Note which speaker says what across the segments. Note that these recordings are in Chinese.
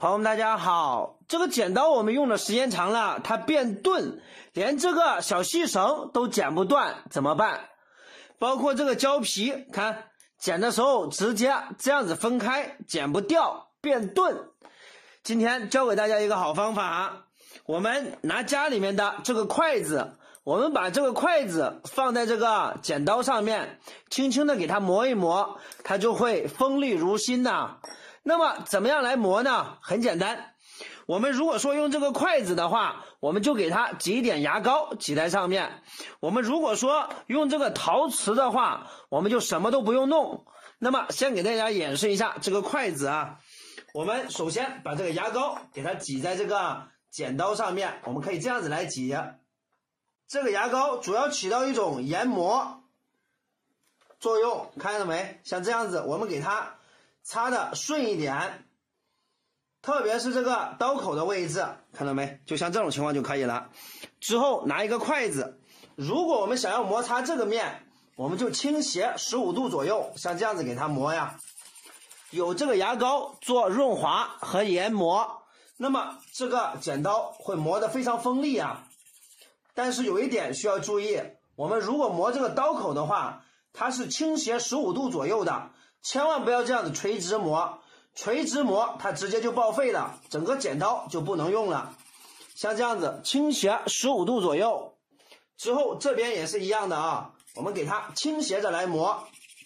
Speaker 1: 朋友们，大家好。这个剪刀我们用的时间长了，它变钝，连这个小细绳都剪不断，怎么办？包括这个胶皮，看剪的时候直接这样子分开，剪不掉，变钝。今天教给大家一个好方法，我们拿家里面的这个筷子，我们把这个筷子放在这个剪刀上面，轻轻的给它磨一磨，它就会锋利如新的。那么怎么样来磨呢？很简单，我们如果说用这个筷子的话，我们就给它挤一点牙膏挤在上面。我们如果说用这个陶瓷的话，我们就什么都不用弄。那么先给大家演示一下这个筷子啊，我们首先把这个牙膏给它挤在这个剪刀上面，我们可以这样子来挤。这个牙膏主要起到一种研磨作用，看到没？像这样子，我们给它擦的顺一点，特别是这个刀口的位置，看到没？就像这种情况就可以了。之后拿一个筷子，如果我们想要摩擦这个面，我们就倾斜15度左右，像这样子给它磨呀。有这个牙膏做润滑和研磨，那么这个剪刀会磨得非常锋利啊。但是有一点需要注意，我们如果磨这个刀口的话，它是倾斜15度左右的，千万不要这样子垂直磨，垂直磨它直接就报废了，整个剪刀就不能用了。像这样子倾斜15度左右，之后这边也是一样的啊，我们给它倾斜着来磨，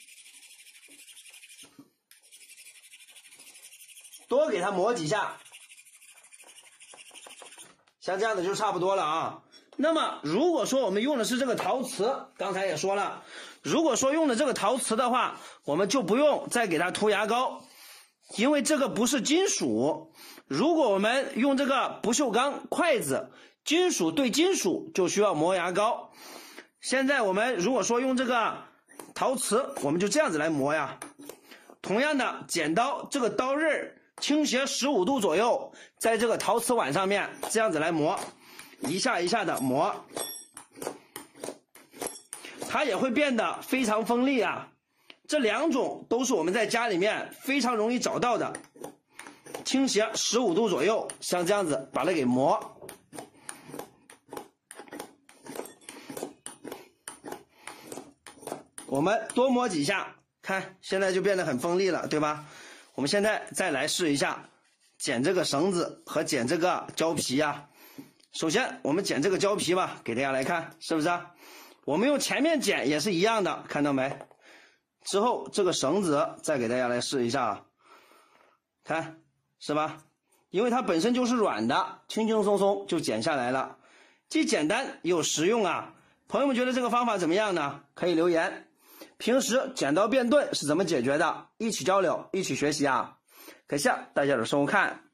Speaker 1: 多给它磨几下，像这样的就差不多了啊。那么如果说我们用的是这个陶瓷，刚才也说了，如果说用的这个陶瓷的话，我们就不用再给它涂牙膏，因为这个不是金属。如果我们用这个不锈钢筷子，金属对金属就需要磨牙膏。现在我们如果说用这个陶瓷，我们就这样子来磨呀。同样的，剪刀这个刀刃倾斜15度左右，在这个陶瓷碗上面这样子来磨，一下一下的磨，它也会变得非常锋利啊。这两种都是我们在家里面非常容易找到的。倾斜15度左右，像这样子把它给磨。我们多磨几下，看现在就变得很锋利了，对吧？我们现在再来试一下剪这个绳子和剪这个胶皮啊。首先我们剪这个胶皮吧，给大家来看，是不是啊？我们用前面剪也是一样的，看到没？之后这个绳子再给大家来试一下啊，看是吧？因为它本身就是软的，轻轻松松就剪下来了，既简单又实用啊。朋友们觉得这个方法怎么样呢？可以留言。平时剪刀变钝是怎么解决的？一起交流，一起学习啊！感谢大家的收看。